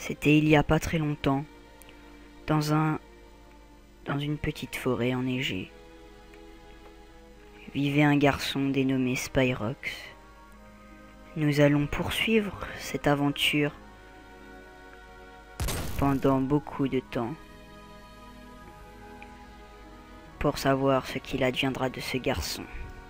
C'était il y a pas très longtemps, dans une petite forêt enneigée, vivait un garçon dénommé Spyrox. Nous allons poursuivre cette aventure pendant beaucoup de temps pour savoir ce qu'il adviendra de ce garçon.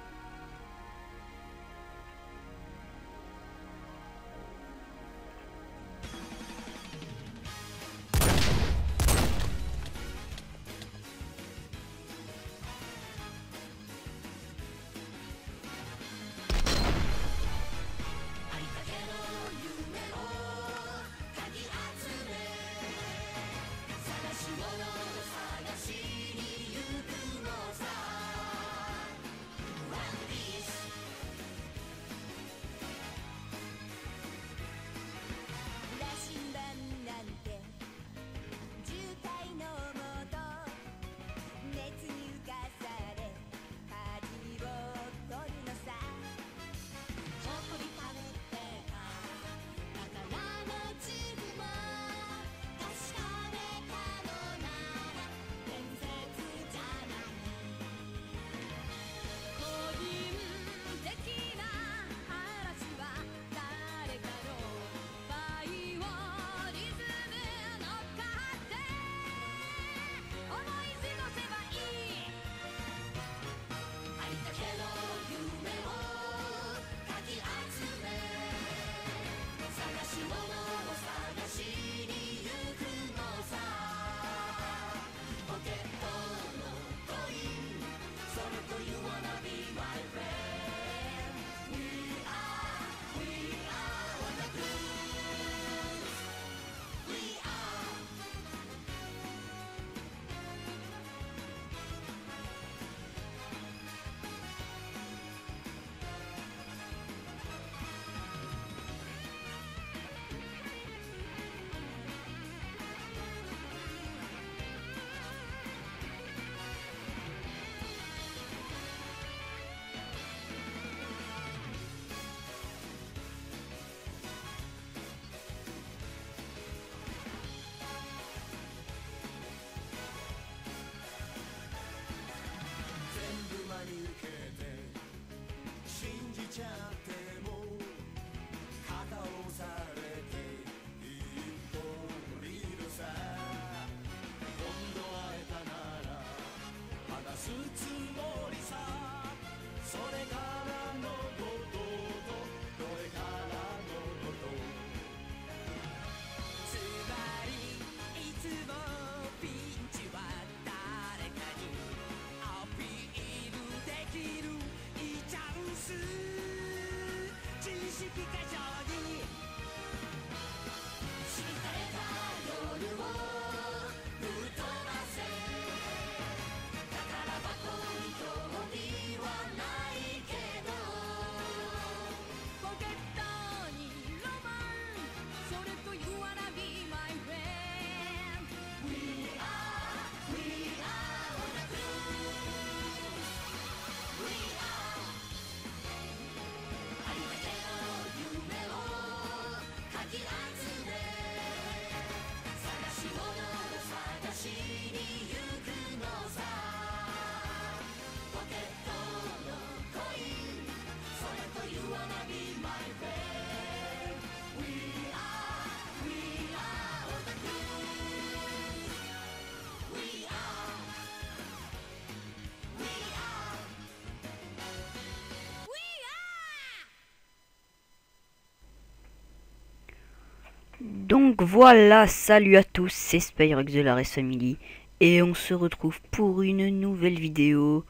Donc voilà, salut à tous, c'est Spyrox de la Race Family et on se retrouve pour une nouvelle vidéo,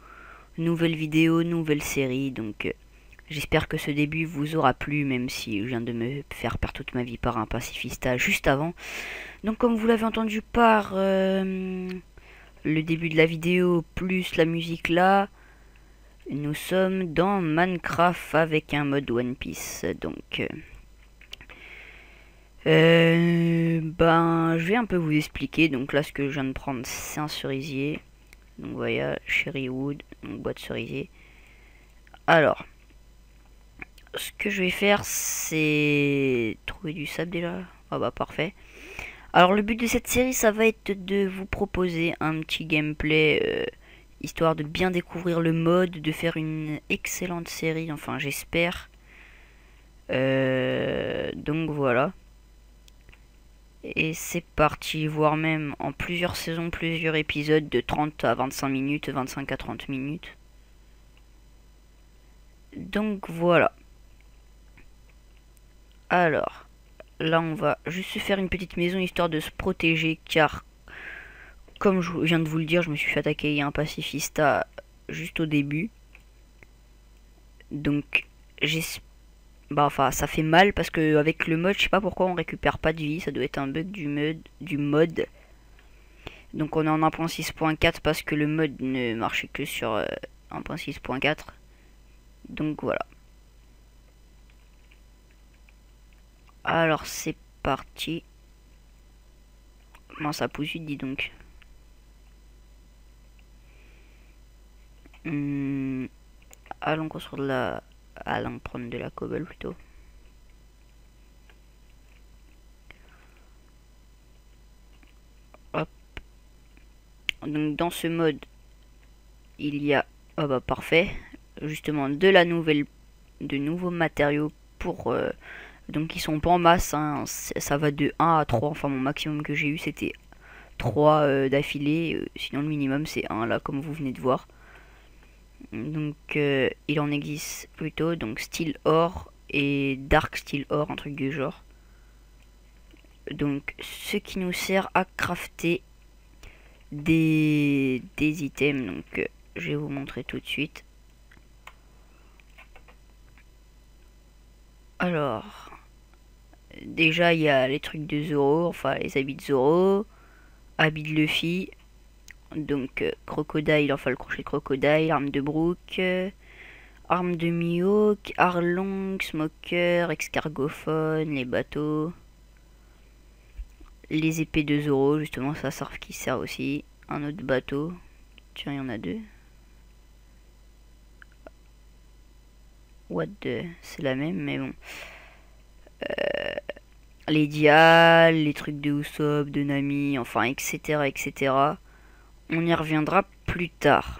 nouvelle série. Donc j'espère que ce début vous aura plu, même si je viens de me faire perdre toute ma vie par un pacifista juste avant. Donc comme vous l'avez entendu par le début de la vidéo plus la musique là, nous sommes dans Minecraft avec un mode One Piece. Donc je vais un peu vous expliquer. Donc là, ce que je viens de prendre, c'est un cerisier. Donc voilà, Cherry Wood, donc boîte cerisier. Alors, ce que je vais faire, c'est trouver du sable déjà. Ah bah parfait. Alors le but de cette série, ça va être de vous proposer un petit gameplay, histoire de bien découvrir le mode, de faire une excellente série, enfin j'espère. Donc voilà. Et c'est parti, voire même en plusieurs saisons, plusieurs épisodes de 30 à 25 minutes, 25 à 30 minutes. Donc voilà. Alors, là on va juste se faire une petite maison histoire de se protéger car, comme je viens de vous le dire, je me suis fait attaquer, il y a un pacifista juste au début. Donc j'espère... Bah enfin ça fait mal parce que avec le mode, je sais pas pourquoi on récupère pas de vie, ça doit être un bug du mode. Donc on est en 1.6.4 parce que le mode ne marchait que sur 1.6.4. Donc voilà. Alors c'est parti. Comment ça pousse vite, dis donc. Allons construire de la... Allons prendre de la cobble plutôt. Hop. Donc dans ce mode, il y a... Oh bah parfait. Justement de nouveaux matériaux pour... donc ils sont pas en masse, hein. Ça va de 1 à 3. Enfin mon maximum que j'ai eu c'était 3 d'affilée. Sinon le minimum c'est 1 là comme vous venez de voir. Donc il en existe plutôt, donc style or et dark style or, un truc du genre. Donc ce qui nous sert à crafter des items, donc je vais vous montrer tout de suite. Alors déjà il y a les trucs de Zoro, enfin les habits de Zoro, habits de Luffy, donc crocodile, enfin le crochet de crocodile, arme de Brook, arme de Mihawk, Arlong, Smoker, Escargophone, les bateaux, les épées de Zoro, justement ça sert qui sert aussi, un autre bateau, tiens il y en a 2. What the... c'est la même mais bon. Les dials, les trucs de Usopp, de Nami, enfin etc etc. On y reviendra plus tard.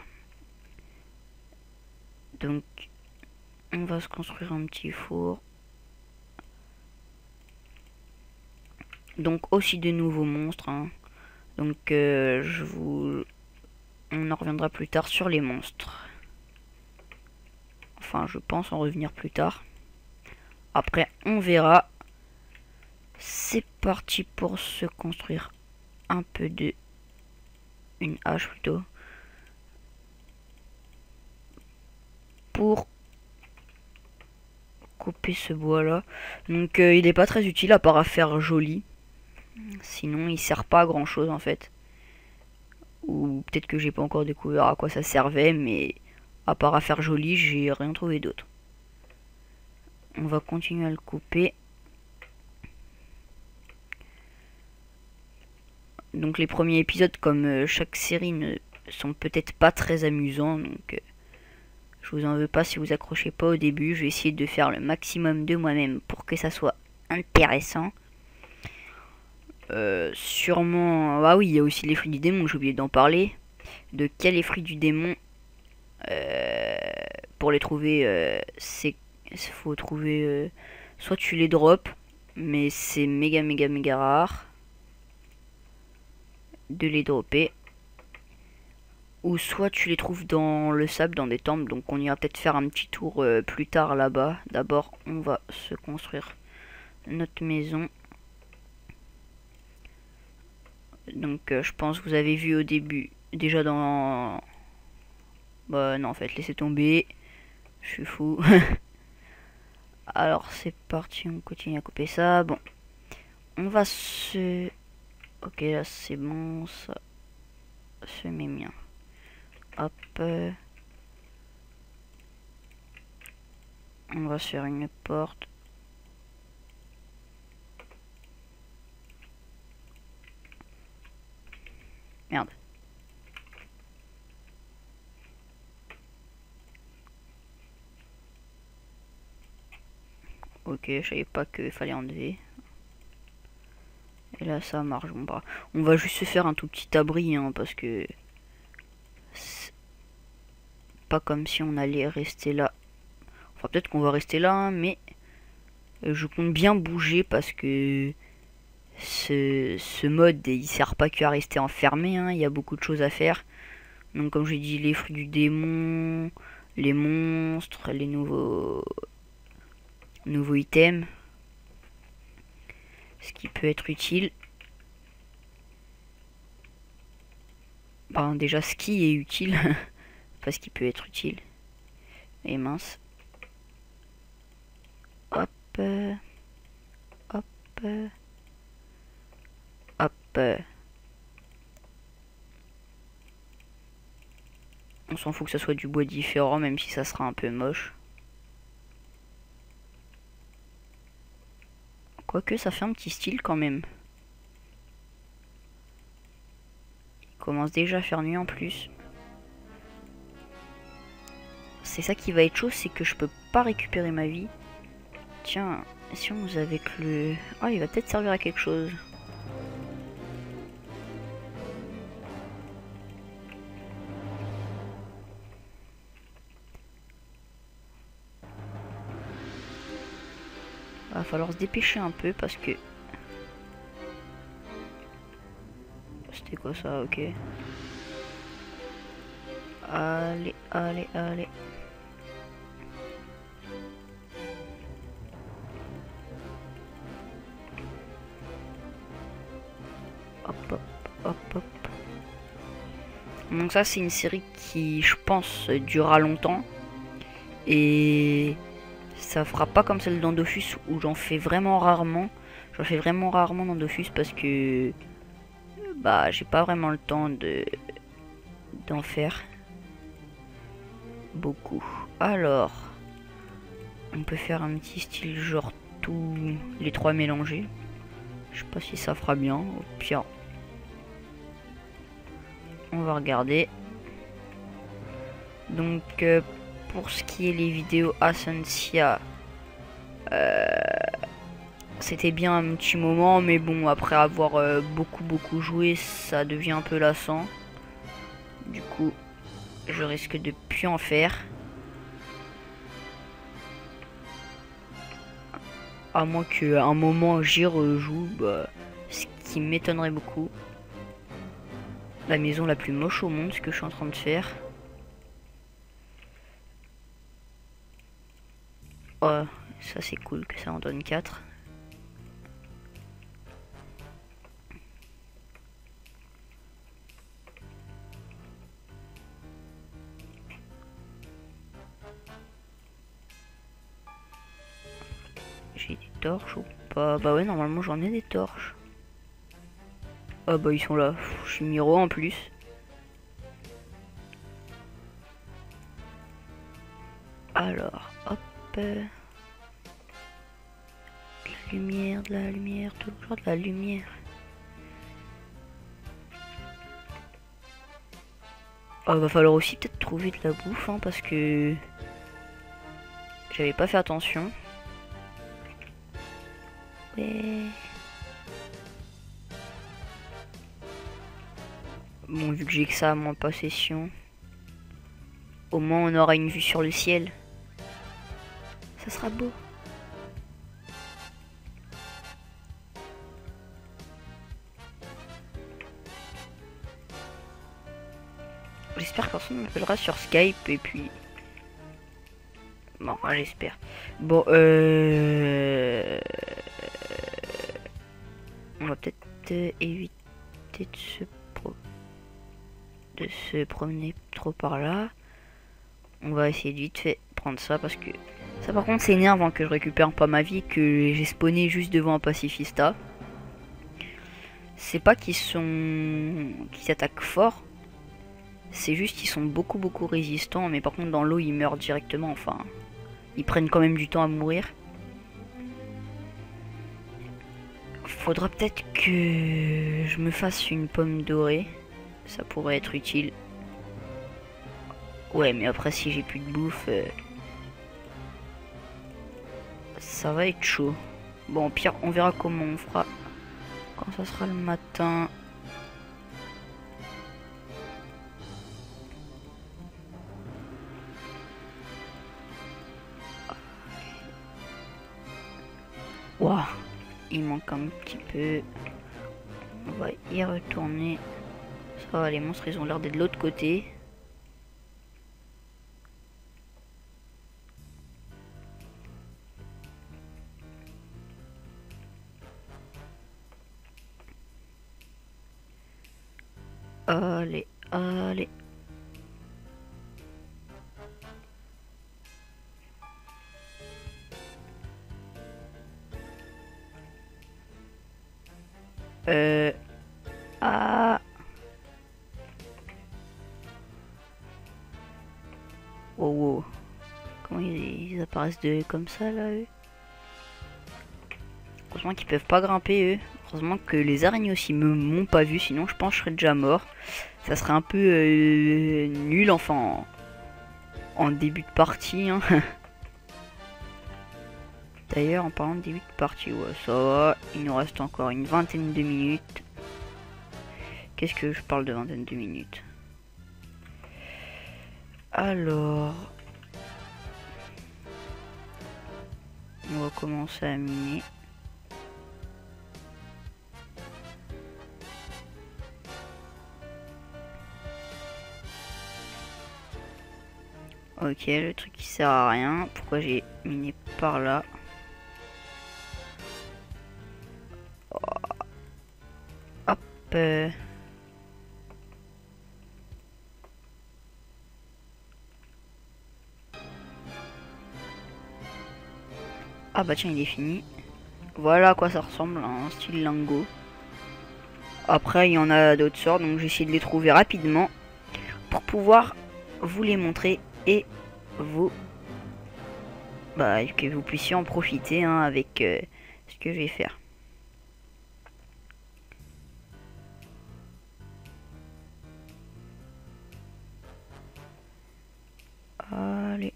Donc on va se construire un petit four. Donc aussi de nouveaux monstres, hein. Donc on en reviendra plus tard sur les monstres. Enfin je pense en revenir plus tard. Après on verra. C'est parti pour se construire un peu de... une hache plutôt. Pour couper ce bois là. Donc il n'est pas très utile à part à faire joli. Sinon il sert pas à grand chose en fait. Ou peut-être que j'ai pas encore découvert à quoi ça servait, mais à part à faire joli, j'ai rien trouvé d'autre. On va continuer à le couper. Donc les premiers épisodes, comme chaque série, ne sont peut-être pas très amusants, donc je vous en veux pas si vous accrochez pas au début. Je vais essayer de faire le maximum de moi-même pour que ça soit intéressant. Sûrement... Ah oui, il y a aussi les fruits du démon, j'ai oublié d'en parler. De quels les fruits du démon, pour les trouver, c'est... faut trouver... soit tu les drops, mais c'est méga méga méga rare de les dropper. Ou soit tu les trouves dans le sable, dans des temples. Donc on ira peut-être faire un petit tour plus tard là-bas. D'abord on va se construire notre maison. Donc je pense que vous avez vu au début. Déjà dans... Bah non en fait laissez tomber. Je suis fou. Alors c'est parti, on continue à couper ça. Bon. On va se... Ok là c'est bon, ça se met bien. Hop. On va se faire une porte. Merde. Ok, je savais pas qu'il fallait enlever. Et là ça marche. Bon bah on va juste se faire un tout petit abri hein, parce que c'est pas comme si on allait rester là. Enfin peut-être qu'on va rester là hein, mais je compte bien bouger parce que ce mode il sert pas que à rester enfermé hein, il y a beaucoup de choses à faire. Donc comme j'ai dit, les fruits du démon, les monstres, les nouveaux items, ce qui peut être utile. Ben, déjà ce qui est utile, pas ce qui peut être utile. Et mince. Hop, hop, hop. On s'en fout que ça soit du bois différent, même si ça sera un peu moche. Quoique ça fait un petit style quand même. Il commence déjà à faire nuit en plus. C'est ça qui va être chaud, c'est que je peux pas récupérer ma vie. Tiens, si on nous avec le... Ah, il va peut-être servir à quelque chose. Va falloir se dépêcher un peu parce que... C'était quoi ça? Ok. Allez, allez, allez. Hop, hop, hop, hop. Donc ça, c'est une série qui, je pense, durera longtemps. Et... ça fera pas comme celle dans Dofus où j'en fais vraiment rarement. J'en fais vraiment rarement dans Dofus parce que... bah, j'ai pas vraiment le temps d'en faire beaucoup. Alors, on peut faire un petit style genre tous les trois mélangés. Je sais pas si ça fera bien. Au pire, on va regarder. Donc, pour ce qui est les vidéos Ascensia, c'était bien un petit moment, mais bon, après avoir beaucoup joué, ça devient un peu lassant. Du coup, je risque de plus en faire. À moins qu'à un moment j'y rejoue, bah, ce qui m'étonnerait beaucoup. La maison la plus moche au monde, ce que je suis en train de faire. Oh, ça c'est cool que ça en donne 4. J'ai des torches ou pas? Bah ouais, normalement j'en ai des torches. Ah bah ils sont là. Je suis miro en plus. Alors, hop. De la lumière, toujours de la lumière. Oh, va falloir aussi peut-être trouver de la bouffe, hein, parce que j'avais pas fait attention. Ouais. Bon, vu que j'ai que ça à mon possession, au moins on aura une vue sur le ciel. Ça sera beau. J'espère que personne m'appellera sur Skype et puis... Bon, enfin, j'espère. Bon, on va peut-être éviter de se promener trop par là. On va essayer de vite fait prendre ça parce que... Ça par contre c'est énervant que je récupère pas ma vie, que j'ai spawné juste devant un pacifista. C'est pas qu'ils s'attaquent fort. C'est juste qu'ils sont beaucoup résistants. Mais par contre dans l'eau ils meurent directement. Enfin, ils prennent quand même du temps à mourir. Faudra peut-être que je me fasse une pomme dorée. Ça pourrait être utile. Ouais, mais après si j'ai plus de bouffe... ça va être chaud. Bon, au pire, on verra comment on fera quand ça sera le matin. Waouh, il manque un petit peu. On va y retourner. Ça va, les monstres ils ont l'air d'être de l'autre côté. Allez, allez. Ah. Wow, wow. Comment ils apparaissent comme ça là, eux? Heureusement qu'ils peuvent pas grimper, eux. Heureusement que les araignées aussi m'ont pas vu, sinon je pense que je serais déjà mort. Ça serait un peu nul, enfin, en début de partie. Hein. D'ailleurs, en parlant de début de partie, ouais, ça va. Il nous reste encore une vingtaine de minutes. Qu'est-ce que je parle de vingtaine de minutes? Alors, on va commencer à miner. Ok, le truc qui sert à rien. Pourquoi j'ai miné par là? Hop. Ah bah tiens, il est fini. Voilà à quoi ça ressemble, un style lingot. Après, il y en a d'autres sortes, donc j'essaie de les trouver rapidement pour pouvoir vous les montrer et vous, bah, que vous puissiez en profiter hein, avec ce que je vais faire. Allez.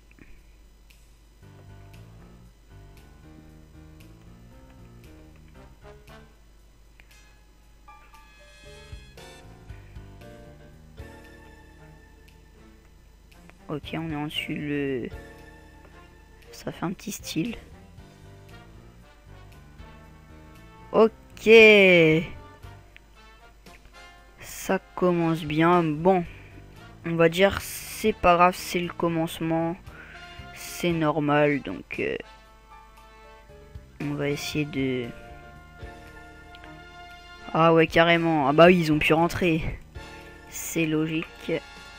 Ok, on est en dessus le... Ça fait un petit style. Ok. Ça commence bien. Bon. On va dire c'est pas grave, c'est le commencement. C'est normal. Donc on va essayer de... Ah ouais, carrément. Ah bah oui, ils ont pu rentrer. C'est logique.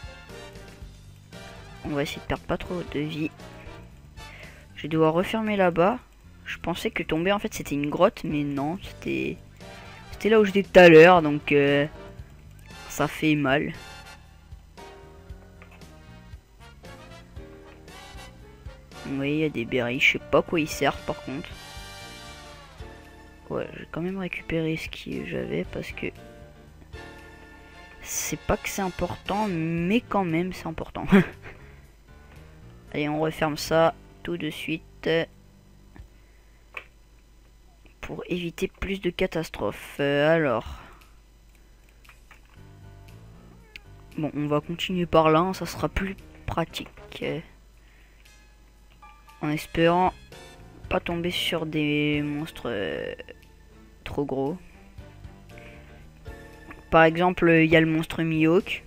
On va essayer de perdre pas trop de vie. Je vais devoir refermer là-bas. Je pensais que tomber en fait c'était une grotte, mais non, c'était là où j'étais tout à l'heure, donc ça fait mal. Oui, il y a des berries, je sais pas quoi ils servent par contre. Ouais, j'ai quand même récupéré ce que j'avais parce que c'est pas que c'est important, mais quand même c'est important. Allez, on referme ça tout de suite pour éviter plus de catastrophes. Alors, bon, on va continuer par là, hein, ça sera plus pratique. En espérant pas tomber sur des monstres trop gros. Par exemple, il y a le monstre Mihawk.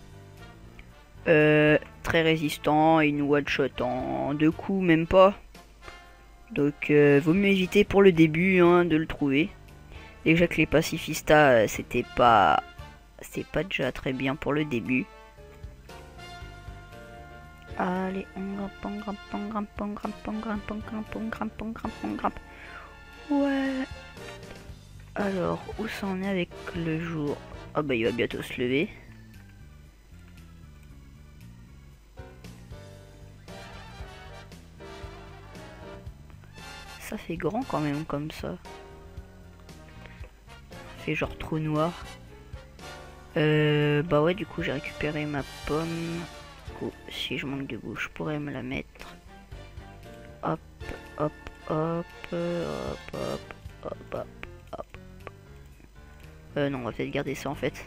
Très résistant, il nous one-shot en 2 coups, même pas. Donc, vaut mieux éviter pour le début hein, de le trouver. Déjà que les pacifistas, c'était pas déjà très bien pour le début. Allez, on grimpe, on grimpe, on grimpe, on grimpe, on grimpe, on grimpe, on grimpe, on grimpe, on grimpe. Ouais. Alors, où ça en est avec le jour? Ah bah il va bientôt se lever. Ça fait grand quand même comme ça. Ça fait genre trou noir. Bah ouais, du coup j'ai récupéré ma pomme. Du coup, si je manque de goût, je pourrais me la mettre. Hop, hop, hop, hop, hop, hop, hop, hop. Non, on va peut-être garder ça en fait.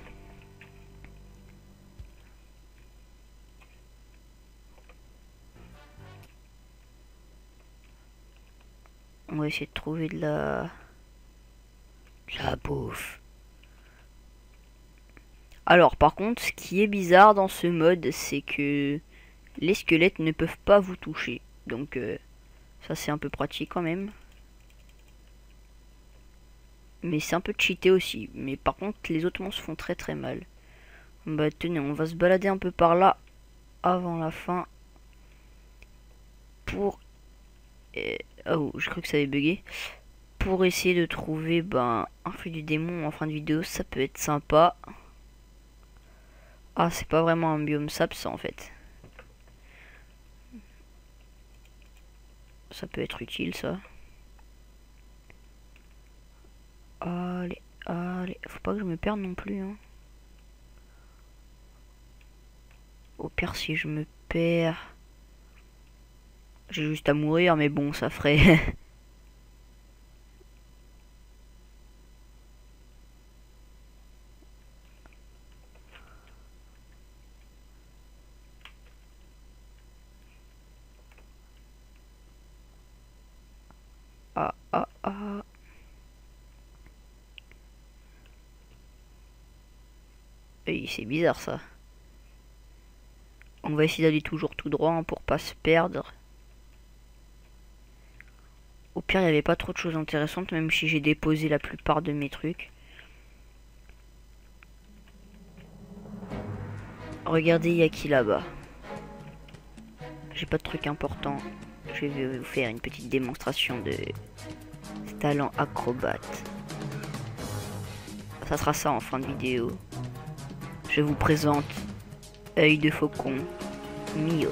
On va essayer de trouver de la bouffe. Alors par contre, ce qui est bizarre dans ce mode, c'est que les squelettes ne peuvent pas vous toucher. Donc ça c'est un peu pratique quand même. Mais c'est un peu cheaté aussi. Mais par contre, les autres monstres font très très mal. Bah tenez, on va se balader un peu par là avant la fin. Pour... Oh, je crois que ça avait bugué. Pour essayer de trouver un fruit du démon en fin de vidéo, ça peut être sympa. Ah, c'est pas vraiment un biome sap ça en fait. Ça peut être utile ça. Allez, allez, faut pas que je me perde non plus. Hein. Au pire, si je me perds, j'ai juste à mourir, mais bon, ça ferait. Ah, ah, ah. Et c'est bizarre ça. On va essayer d'aller toujours tout droit hein, pour pas se perdre. Au pire, il n'y avait pas trop de choses intéressantes, même si j'ai déposé la plupart de mes trucs. Regardez, il y a qui là-bas. J'ai pas de trucs importants. Je vais vous faire une petite démonstration de talent acrobate. Ça sera ça en fin de vidéo. Je vous présente œil de faucon, Mihawk.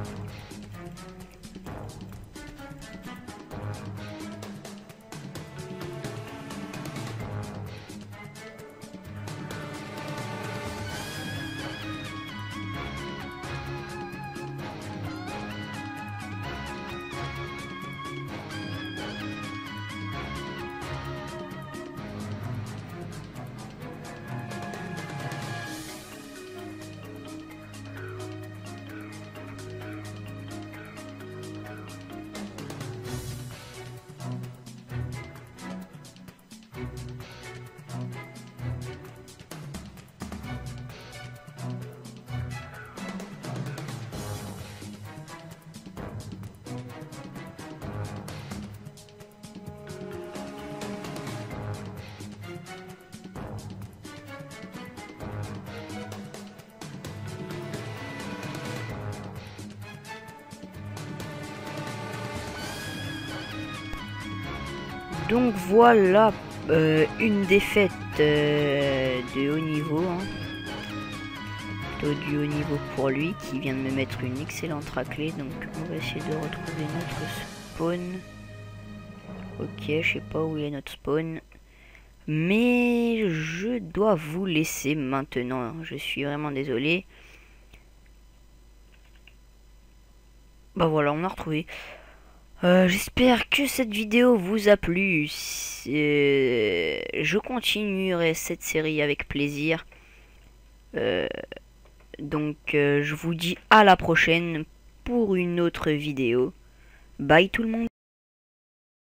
Donc voilà une défaite de haut niveau. Hein. Plutôt du haut niveau pour lui qui vient de me mettre une excellente raclée. Donc on va essayer de retrouver notre spawn. Ok, je sais pas où est notre spawn. Mais je dois vous laisser maintenant. Je suis vraiment désolé. Bah voilà, on a retrouvé. J'espère que cette vidéo vous a plu. Je continuerai cette série avec plaisir. Donc je vous dis à la prochaine pour une autre vidéo. Bye tout le monde.